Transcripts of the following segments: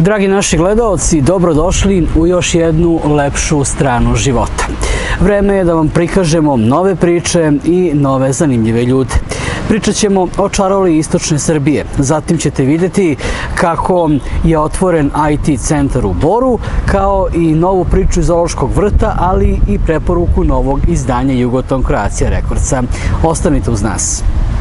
Dragi naši gledaoci, dobrodošli u još jednu lepšu stranu života. Vreme je da vam prikažemo nove priče i nove zanimljive ljude. Pričat ćemo o čaroliji istočne Srbije. Zatim ćete vidjeti kako je otvoren IT centar u Boru, kao i novu priču iz Zoološkog vrta, ali i preporuku novog izdanja Jugoton Croatia Recordsa. Ostanite uz nas.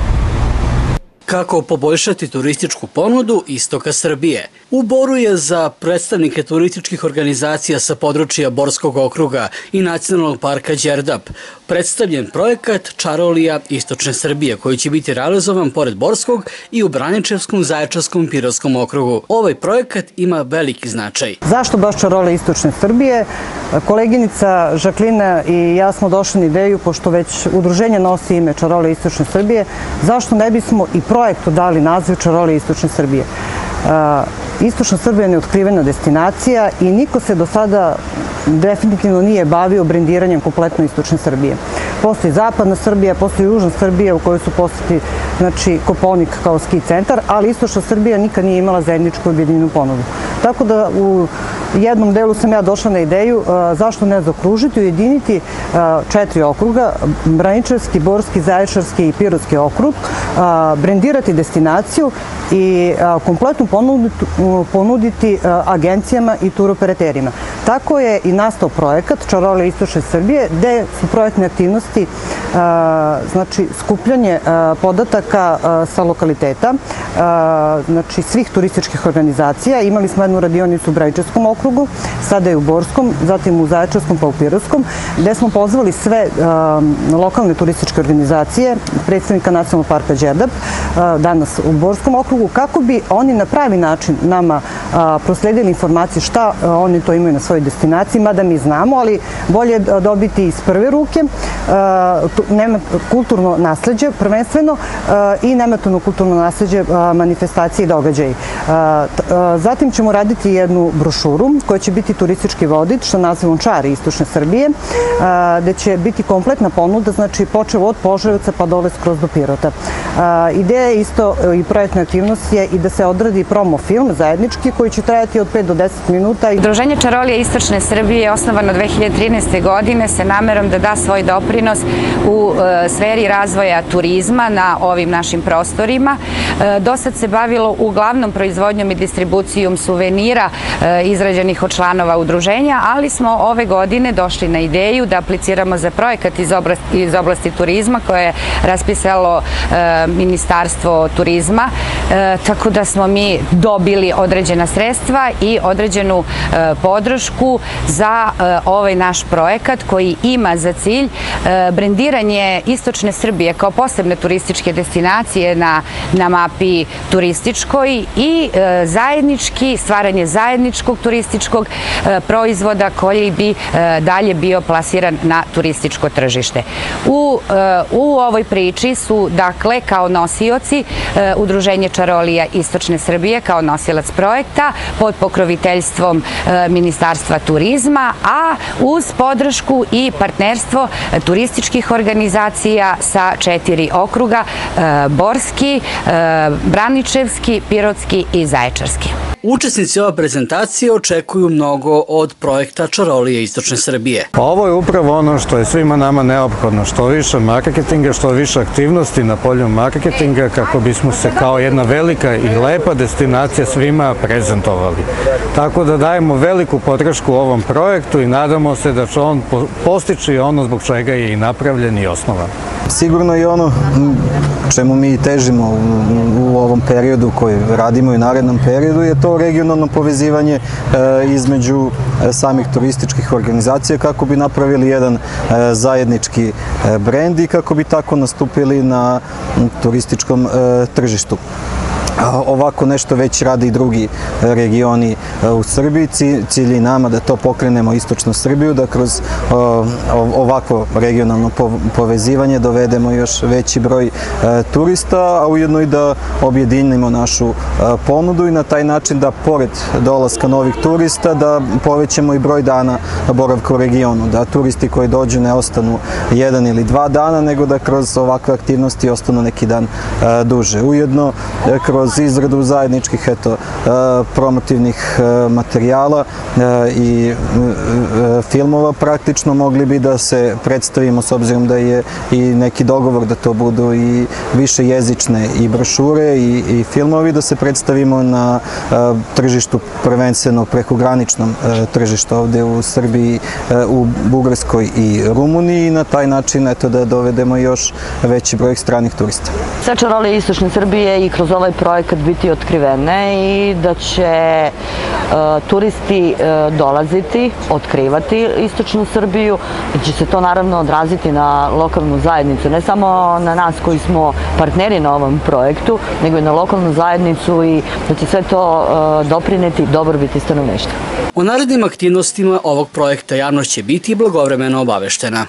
Kako poboljšati turističku ponudu istoka Srbije? U Boru je za predstavnike turističkih organizacija sa područja Borskog okruga i Nacionalnog parka Đerdap predstavljen projekat Čarolija istočne Srbije, koji će biti realizovan pored Borskog i u Braničevskom, Zaječarskom i Pirovskom okrugu. Ovaj projekat ima veliki značaj. Zašto baš Čarolija istočne Srbije? Koleginica Žaklina i ja smo došli na ideju, pošto već udruženje nosi ime Čarolija istočne Srbije, zašto ne bismo i projektu dali naziv Čarolija istočne Srbije. Istočna Srbija je neotkrivena destinacija i niko se do sada definitivno nije bavio brendiranjem kompletno istočne Srbije. Postoji zapadna Srbija, postoji južna Srbija u kojoj su posjeti Kopaonik kao ski centar, ali istočna Srbija nikad nije imala zajedničku objedinjenu ponudu. Tako da u jednom delu sam ja došla na ideju zašto ne zaokružiti, ujediniti 4 okruga, Braničevski, Borski, Zaječarski i Pirotski okrug, brendirati destinaciju i kompletnu ponuditi agencijama i turoperaterima. Tako je i nastao projekat Čarolija istočne Srbije, gde su projektne aktivnosti, znači skupljanje podataka sa lokaliteta, znači svih turističkih organizacija. Imali smo jednu radionicu u Braničevskom okrugu, sada je u Borskom, zatim u Zaječarskom pa u Pirovskom, gde smo pozvali sve lokalne turističke organizacije, predstavnika Nacionalnog parka Đerdap, danas u Borskom okrugu, kako bi oni na pravi način nama prosledili informacije šta oni to imaju na svojoj destinaciji, mada mi znamo, ali bolje dobiti iz prve ruke kulturno nasleđe prvenstveno i nematorno kulturno nasleđe, manifestacije i događaji. Zatim ćemo raditi jednu brošuru koja će biti turistički vodič sa nazivom Čari istočne Srbije, gde će biti kompletna ponuda, znači počev od Požarevca pa dole skroz do Pirota. Ideja je isto i projektna aktivnost je i da se odradi promo film zajednički koji će trajati od 5 do 10 minuta. Udruženje Čarolija istočne Srbije je osnovano 2013. godine sa namerom da da svoj doprinos u sferi razvoja turizma na ovim našim prostorima. Do sad se bavilo uglavnom proizvodnjom i distribucijom suvenira izrađenih od članova udruženja, ali smo ove godine došli na ideju da apliciramo za projekat iz oblasti turizma koje je raspisalo Ministarstvo turizma, tako da smo mi dobili određena sredstva i određenu podršku za ovaj naš projekat koji ima za cilj brendiranje istočne Srbije kao posebne turističke destinacije na mapi turističkoj i stvaranje zajedničkog turističkog proizvoda koji bi dalje bio plasiran na turističko tržište. U ovoj priči su, dakle, kao nosioci Udruženje Čarolija istočne Srbije kao nosilac projekta pod pokroviteljstvom Ministarstva turizma, a uz podršku i partnerstvo turističkih organizacija sa 4 okruga: Borski, Braničevski, Pirotski i Zaječarski. Učesnici ove prezentacije očekuju mnogo od projekta Čarolija istočne Srbije. Ovo je upravo ono što je svima nama neophodno, što više marketinga, što više aktivnosti na polju marketinga kako bismo se kao jedna velika i lepa destinacija svima prezentovali. Tako da dajemo veliku podršku ovom projektu i nadamo se da će on postići ono zbog čega je i napravljen i osnovan. Sigurno i ono čemu mi težimo u ovom periodu koji radimo i narednom periodu je to regionalno povezivanje između samih turističkih organizacija kako bi napravili jedan zajednički brend i kako bi tako nastupili na turističkom tržištu. Ovako nešto već rade i drugi regioni u Srbiji. Cilj je nama da to pokrenemo istočnu Srbiju, da kroz ovakvo regionalno povezivanje dovedemo još veći broj turista, a ujedno i da objedinimo našu ponudu i na taj način da pored dolaska novih turista da povećamo i broj dana boravka u regionu, da turisti koji dođu ne ostanu 1 ili 2 dana, nego da kroz ovakve aktivnosti ostanu neki dan duže. Ujedno kroz kroz izradu zajedničkih promotivnih materijala i filmova praktično mogli bi da se predstavimo, s obzirom da je i neki dogovor da to budu i više jezične i brošure i filmovi, da se predstavimo na tržištu, prvenstveno prekograničnom tržištu ovde u Srbiji, u Bugarskoj i Rumuniji, i na taj način da dovedemo još veći broj stranih turista. Sve čarolije istočne Srbije i kroz ovaj projekat biti otkrivene i da će turisti dolaziti, otkrivati istočnu Srbiju, da će se to naravno odraziti na lokalnu zajednicu, ne samo na nas koji smo partneri na ovom projektu, nego i na lokalnu zajednicu, i da će sve to doprineti dobrobiti stanovništva. O narednim aktivnostima ovog projekta javnost će biti blagovremeno obaveštena.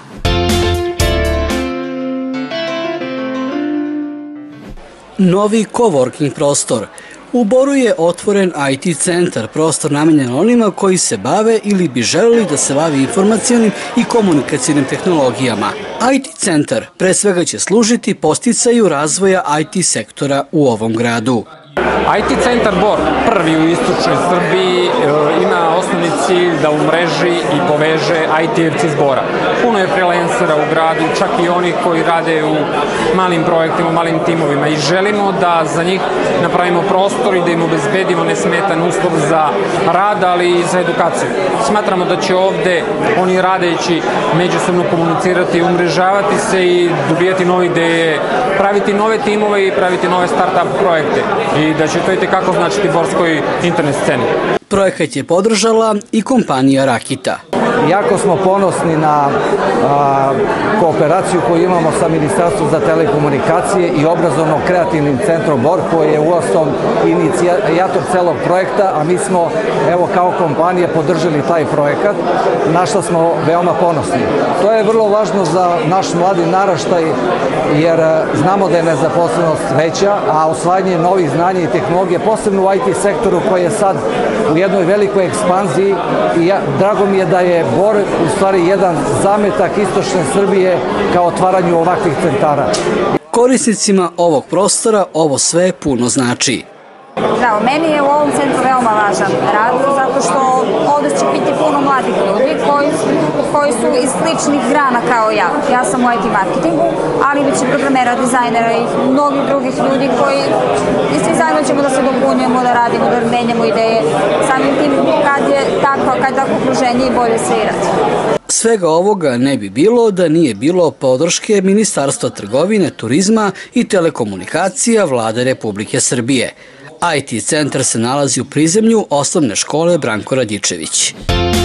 Novi coworking prostor. U Boru je otvoren IT centar, prostor namenjen onima koji se bave ili bi želeli da se bavi informacionim i komunikacijnim tehnologijama. IT centar pre svega će služiti podsticaju razvoja IT sektora u ovom gradu. IT centar Bor, prvi u istočnoj Srbiji, ima osnovni cilj da umreži i poveže IT-evci iz Bora. Puno je freelancera u gradu, čak i oni koji rade u malim projektima, u malim timovima, i želimo da za njih napravimo prostor i da im obezbedimo nesmetan uslov za rad, ali i za edukaciju. Smatramo da će ovde oni radeći međusobno komunicirati, umrežavati se i dobijati nove ideje, praviti nove timove i praviti nove start-up projekte, i da će to i tekako značiti borskoj internet sceni. Projekat je podržala i kompanija Rakita. Jako smo ponosni na kooperaciju koju imamo sa Ministarstvom za telekomunikacije i obrazovno-kreativnim centrom Bor, koji je uostalom inicijator celog projekta, a mi smo, evo, kao kompanija podržali taj projekat, na što smo veoma ponosni. To je vrlo važno za naš mladi naraštaj, jer znamo da je nezaposlenost veća, a osvajanje novih znanja i tehnologije, posebno u IT sektoru koji je sad u jednoj velikoj ekspanziji, i drago mi je da je Bor u stvari jedan zametak istočne Srbije ka otvaranju ovakvih centara. Korisnicima ovog prostora ovo sve puno znači. Da, meni je u ovom centru veoma važan rad, zato što ovde će biti puno mladih ljudi koji su iz sličnih grana kao ja. Ja sam u IT marketingu, ali bit će programera, dizajnera i mnogih drugih ljudi koji i svi zajedno ćemo da se dopunjujemo, da radimo, da menjamo ideje. Samim tim kad je tako okruženje i bolje se i radi. Svega ovoga ne bi bilo da nije bilo podrške Ministarstva trgovine, turizma i telekomunikacija Vlade Republike Srbije. IT centar se nalazi u prizemlju osnovne škole Branko Radičević.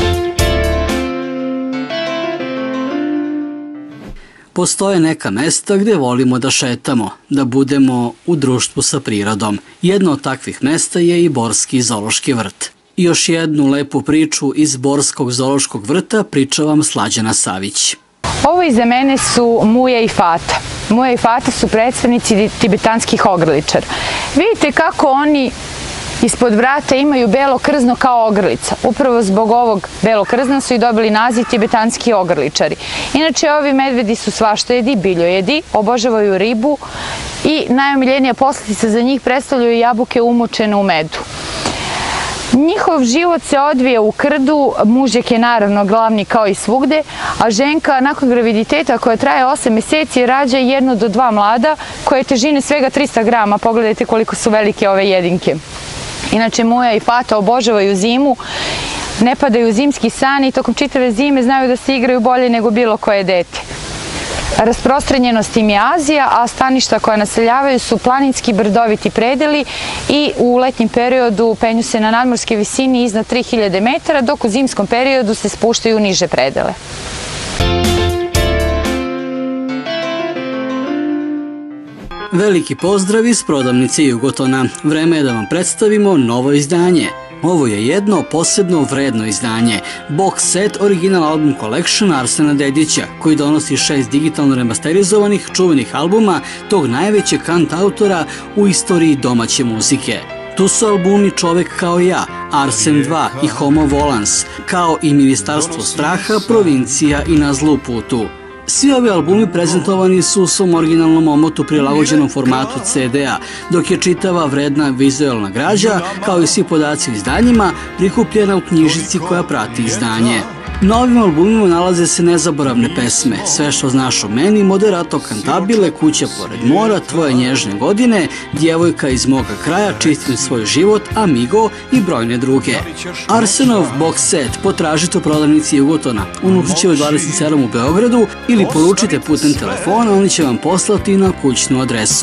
Postoje neka mesta gde volimo da šetamo, da budemo u društvu sa prirodom. Jedno od takvih mesta je i Borski zoološki vrt. I još jednu lepu priču iz Borskog zoološkog vrta priča vam Slađana Savić. Ovo iza mene su Muja i Fata. Muja i Fata su predstavnici tibetanskih ogrličara. Vidite kako oni ispod vrata imaju belo krzno kao ogrlica. Upravo zbog ovog belog krzna su i dobili naziv tibetanski ogrličari. Inače, ovi medvedi su svaštojedi, biljojedi, obožavaju ribu i najomiljenija poslastica za njih predstavljaju jabuke umočene u medu. Njihov život se odvija u krdu, mužjak je naravno glavni kao i svugde, a ženka nakon graviditeta koja traje 8 meseci rađa 1 do 2 mlada koje težine svega 300 grama. Pogledajte koliko su velike ove jedinke. Inače, Muja i Fata obožavaju zimu, ne padaju u zimski san i tokom čitave zime znaju da se igraju bolje nego bilo koje dete. Rasprostranjenost im je Azija, a staništa koja naseljavaju su planinski brdoviti predeli i u letnjem periodu penju se na nadmorske visini iznad 3000 metara, dok u zimskom periodu se spuštaju u niže predele. Veliki pozdrav iz prodavnice Jugotona. Vreme je da vam predstavimo novo izdanje. Ovo je jedno posebno vredno izdanje, box set Original Album Collection Arsena Dedića, koji donosi 6 digitalno remasterizovanih čuvenih albuma tog najvećeg kantautora u istoriji domaće muzike. Tu su albumi Čovek kao ja, Arsen 2 i Homo Volans, kao i Ministarstvo straha, Provincija i Na zlu putu. Svi ovi albumi prezentovani su u svom originalnom omotu prilagođenom formatu CD-a, dok je čitava vredna vizuelna građa, kao i svi podaci o izdanjima, prikupljena u knjižici koja prati izdanje. Na ovim albumima nalaze se nezaboravne pesme Sve što znaš o meni, Moderato kantabile, Kuća pored mora, Tvoje nježne godine, Djevojka iz moga kraja, Čistim svoj život, Amigo i brojne druge. Arsenov box set potražite u prodavnici Jugotona u Nušićevoj 27 u Beogradu ili poručite putem telefona, oni će vam poslati na kućnu adresu.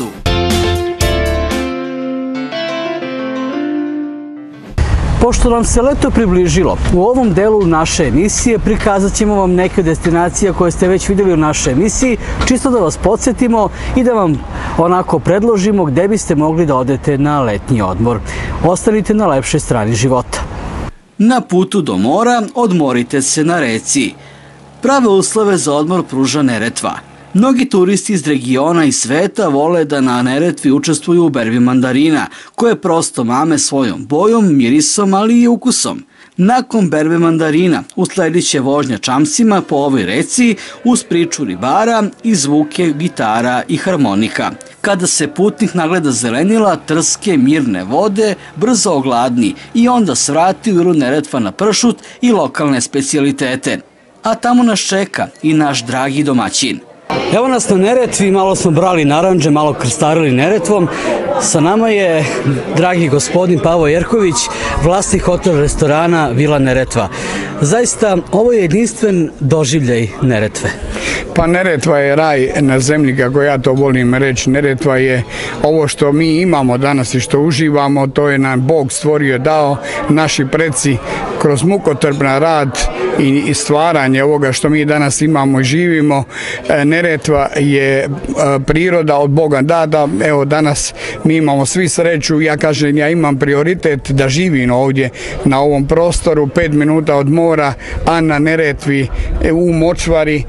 Pošto nam se leto približilo, u ovom delu naše emisije prikazat ćemo vam neke destinacije koje ste već vidjeli u našoj emisiji, čisto da vas podsjetimo i da vam onako predložimo gde biste mogli da odete na letnji odmor. Ostanite na lepšoj strani života. Na putu do mora odmorite se na reci. Prave uslove za odmor pruža Neretva. Mnogi turisti iz regiona i sveta vole da na Neretvi učestvuju u berbi mandarina, koje prosto mame svojom bojom, mirisom, ali i ukusom. Nakon berbe mandarina usledit će vožnja čamcima po ovoj reci uz priču ribara i zvuke gitara i harmonika. Kada se putnik nagleda zelenila, trske, mirne vode, brzo ogladni i onda svrati u Neretva na pršut i lokalne specijalitete. A tamo nas čeka i naš dragi domaćin. Evo nas na Neretvi, malo smo brali narandže, malo krstarili Neretvom. Sa nama je dragi gospodin Pavo Jerković, vlasnik hotel restorana Vila Neretva. Zaista, ovo je jedinstven doživljaj Neretve. Pa Neretva je raj na zemlji, kako ja to volim reći. Neretva je ovo što mi imamo danas i što uživamo, to je nam Bog stvorio, dao, naši preci kroz mukotrpan rad i stvaranje ovoga što mi danas imamo i živimo. Neretva je priroda od Boga dada. Evo danas mi imamo svi sreću, ja kažem ja imam prioritet da živim ovdje na ovom prostoru, 5 minuta od mora, a na Neretvi u močvari.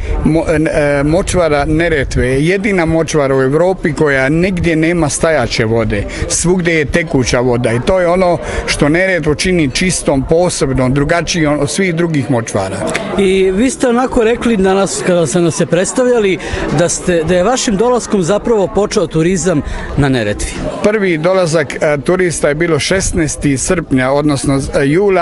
Močvara Neretve je jedina močvara u Europi koja nigdje nema stajaće vode, svugdje je tekuća voda i to je ono što Neretvu čini čistom, posebnom, drugačijom od svih drugih močvara. I vi ste onako rekli danas kada ste nas se predstavljali da je vašim dolaskom zapravo počeo turizam na Neretvi. Prvi dolazak turista je bilo 16. srpnja, odnosno jula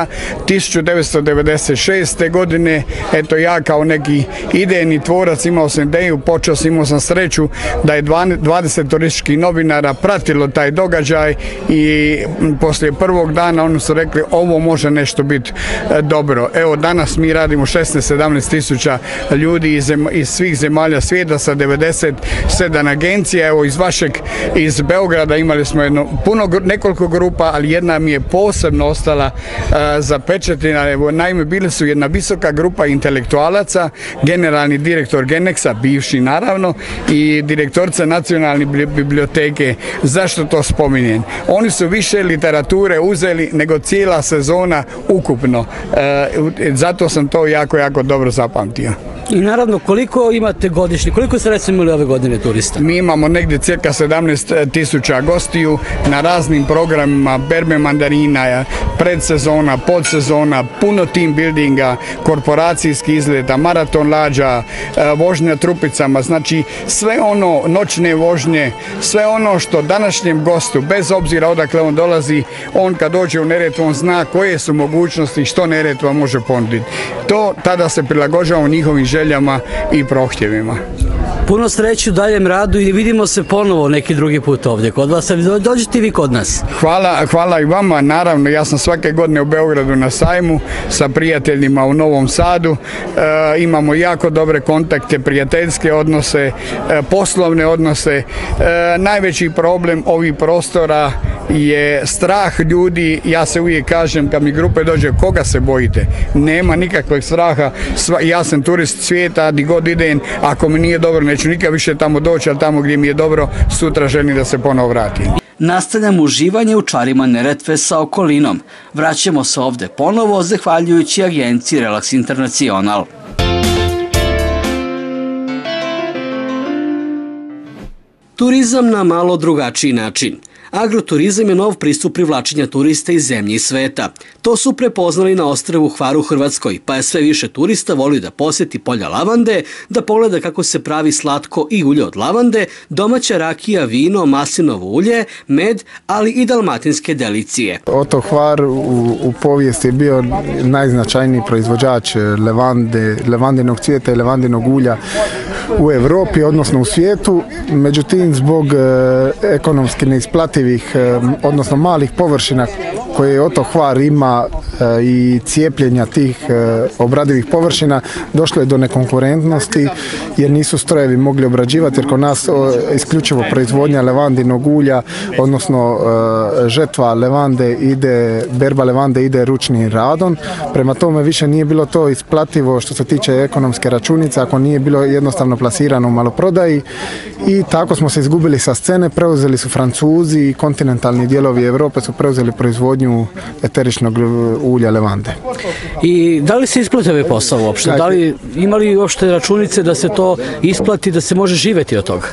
1996. godine. Eto ja kao neki idejni tvorac imao sam ideju, imao sam sreću da je 20 turističkih novinara pratilo taj događaj i poslije prvog dana oni su rekli ovo može nešto biti dobro. Evo danas mi radimo 16-17 tisuća ljudi iz svih zemalja svijeta sa 97 agencija. Evo iz Beograda imali smo nekoliko grupa, ali jedna mi je posebno ostala zapečatina. Evo, naime, bili su jedna visoka grupa intelektualaca, generalni direktor Genexa, bivši naravno, i direktorica Nacionalne biblioteke. Zašto to spominjem? Oni su više literature uzeli nego cijela sezona ukupno. Zato sam to jako dobro zapamtio. I naravno, koliko imate godišnje, koliko ste recimo imali ove godine turista? Mi imamo negdje cirka 17 tisuća gostiju na raznim programima, berbe mandarina, predsezona, podsezona, puno team buildinga, korporacijski izleta, maraton lađa, vožnja trupicama, znači sve ono, noćne vožnje, sve ono što današnjem gostu, bez obzira odakle on dolazi, on kad dođe u Neretvu, on zna koje su mogućnosti i što Neretva može ponuditi. To tada se prilagođavamo njihovim željama i prohtjevima. Puno sreće u daljem radu i vidimo se ponovo neki drugi put ovdje kod vas. Dođite vi kod nas. Hvala i vama. Naravno, ja sam svake godine u Beogradu na sajmu sa prijateljima u Novom Sadu. Imamo jako dobre kontakte, prijateljske odnose, poslovne odnose. Najveći problem ovih prostora je strah ljudi. Ja se uvijek kažem kad mi grupe dođe, koga se bojite? Nema nikakvog straha. Ja sam turist svijeta, di god idem, ako mi nije dobro neću nikad više tamo doći, ali tamo gdje mi je dobro, sutra želim da se ponovo vratim. Nastavljamo uživanje u čarima Neretve sa okolinom. Vraćamo se ovde ponovo zahvaljujući agenciji Relax International. Turizam na malo drugačiji način. Agroturizam je nov pristup privlačenja turista iz zemlje i sveta. To su prepoznali na ostrvu Hvar u Hrvatskoj, pa je sve više turista voli da posjeti polja lavande, da pogleda kako se pravi slatko i ulje od lavande, domaća rakija, vino, maslinovo ulje, med, ali i dalmatinske delicije. Otok Hvar u povijesti je bio najznačajniji proizvođač levandinog cvijeta i levandinog ulja u Europi, odnosno u svijetu. Međutim, zbog ekonomski neisplativih, odnosno malih površina koje otok Hvar ima i cijepljenja tih obradivih površina, došlo je do nekonkurentnosti jer nisu strojevi mogli obrađivati, jer kod nas isključivo proizvodnja levandinog ulja, odnosno žetva levande ide, berba levande ide ručnim radom. Prema tome više nije bilo to isplativo što se tiče ekonomske računice ako nije bilo jednostavno plasirano u maloprodaji i tako smo se izgubili sa scene. Preuzeli su Francuzi i kontinentalni dijelovi Europe su preuzeli proizvodnju eteričnog ulja levande. I da li se isplati ovaj posao uopšte? Da li imali uopšte računice da se to isplati, da se može živjeti od toga?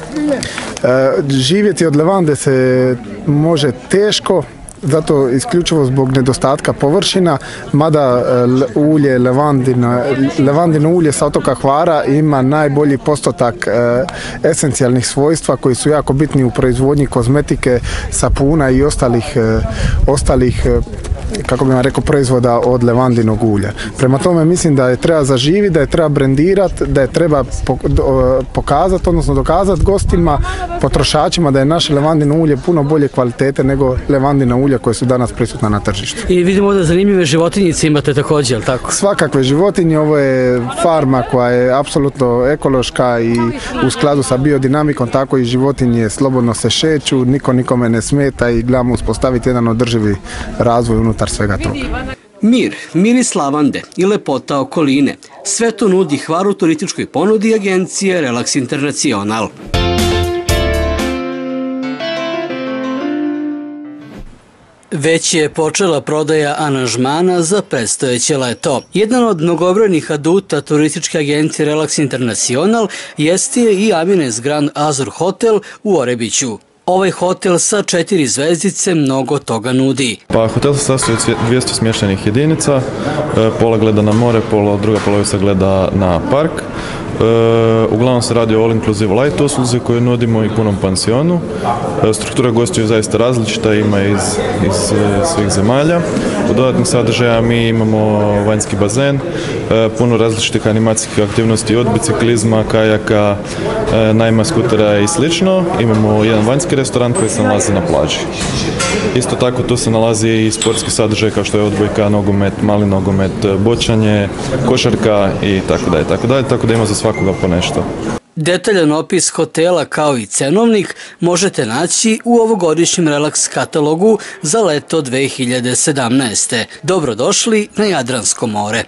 Živjeti od levande se može teško, zato isključivo zbog nedostatka površina, mada ulje, levandino ulje sa otoka Hvara ima najbolji postotak esencijalnih svojstva koji su jako bitni u proizvodnji kozmetike, sapuna i ostalih kako bih vam rekao, proizvoda od levandinog ulja. Prema tome mislim da je treba zaživiti, da je treba brendirati, da je treba pokazati, odnosno dokazati gostima, potrošačima da je naše levandino ulje puno bolje kvalitete nego levandina ulja koje su danas prisutna na tržištu. I vidimo da zanimljive životinjice imate također, jel tako? Svakakve životinje, ovo je farma koja je apsolutno ekološka i u skladu sa biodinamikom, tako i životinje slobodno se šeću, niko nikome ne smeta i gledamo uspostaviti jedan održivi razvoj unutar svega toga. Mir, miris lavande i lepota okoline. Sve to nudi Hvar u turističkoj ponudi agencije Relax International. Već je počela prodaja aranžmana za predstojeće leto. Jedan od mnogobrojnih aduta turističke agencije Relax International jeste i Amines Grand Azur Hotel u Orebiću. Ovaj hotel sa 4 zvezdice mnogo toga nudi. Pa hotel se sastoji od 200 smještajnih jedinica, pola gleda na more, druga polovica gleda na park. Uglavnom se radi o all inclusive light usluzi koju nudimo i punom pansionu. Struktura gostiju je zaista različita, ima iz svih zemalja. U dodatnih sadržaja mi imamo vanjski bazen, puno različitih animacijskih aktivnosti od biciklizma, kajaka, najma skutera i slično. Imamo jedan vanjski restoran koji se nalazi na plaži. Isto tako tu se nalazi i sportski sadržaj kao što je odbojka, nogomet, mali nogomet, bočanje, košarka i tako da ima za svakoga po nešto. Detaljan opis hotela kao i cenovnik možete naći u ovogodišnjem Relax katalogu za leto 2017. Dobrodošli na Jadransko more.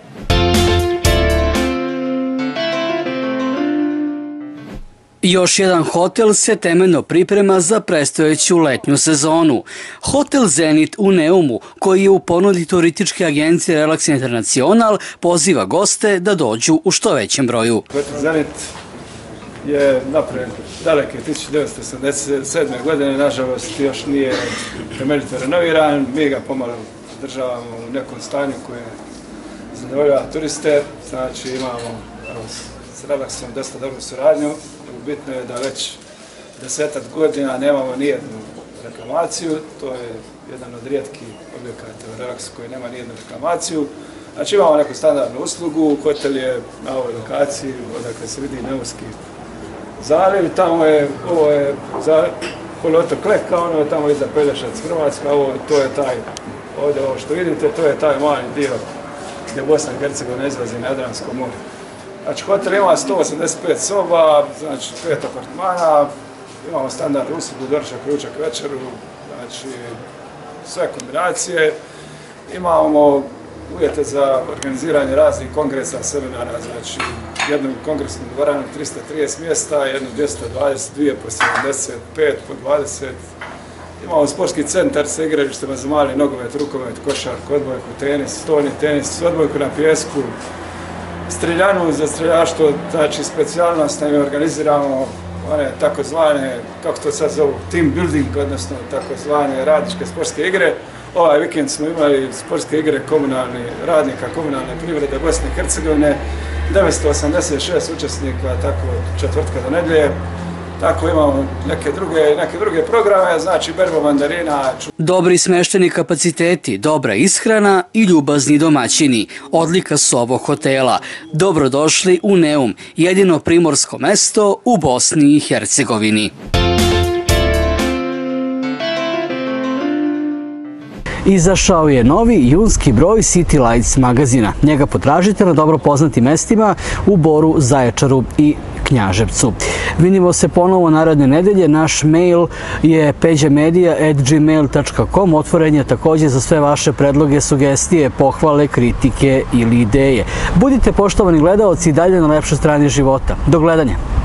Još jedan hotel se temeljno priprema za predstojeću letnju sezonu. Hotel Zenit u Neumu, koji je u ponudi turističke agencije Relax International, poziva goste da dođu u što većem broju. Hotel Zenit je napravljen daleke 1977. godine, nažalost još nije temeljito renoviran, mi ga pomalo državamo u nekom stanju koje zadovoljava turiste, znači imamo s Relaxom dosta dobru suradnju. Bitno je da već 10 godina nemamo nijednu reklamaciju, to je jedan od rijetkih objekata u Relaxu koji nema nijednu reklamaciju. Znači imamo neku standardnu uslugu, hotel je na ovoj lokaciji, odakle se vidi Neumski zaljev, tamo je, ovo je za poluotok Kleka, ono je tamo iza Pelješac Hrvatska, to je taj, ovdje ovo što vidite, to je taj mali dio gdje Bosna i Hercegovina izlazi na Jadransko more. Znači, hotel ima 185 soba, znači 5 apartmana, imamo standardnu uslugu, doručak, ručak, večeru, znači sve kombinacije. Imamo uvjete za organiziranje raznih kongresa, seminara, znači jednu kongresnu dvoranu 330 mjesta, jednu 222 po 75, po 20. Imamo sportski centar sa igralištima za mali nogomet, rukomet, košarku, odbojku, tenis, stolni tenis, odbojku na pijesku, streljanu za streljaštvo, znači specijalnost nam je organiziramo one takozvane, kako to sad zovu, team building, odnosno takozvane radničke sportske igre. Ovaj vikend smo imali sportske igre radnika komunalne privrede Bosne i Hercegovine, 986 učesnika, tako od četvrtka do nedelje. Tako imamo neke druge programe, znači berba mandarina. Dobri smešteni kapaciteti, dobra ishrana i ljubazni domaćini. Odlika su ovog hotela. Dobrodošli u Neum, jedino primorsko mesto u Bosni i Hercegovini. Izašao je novi junski broj City Lights magazina. Njega potražite na dobro poznatim mestima u Boru, Zaječaru i Knjaževcu. Vidimo se ponovo naredne nedelje. Naš mail je peđamedia@gmail.com. Otvoren je također za sve vaše predloge, sugestije, pohvale, kritike ili ideje. Budite, poštovani gledaoci, i dalje na lepšoj strani života. Do gledanja.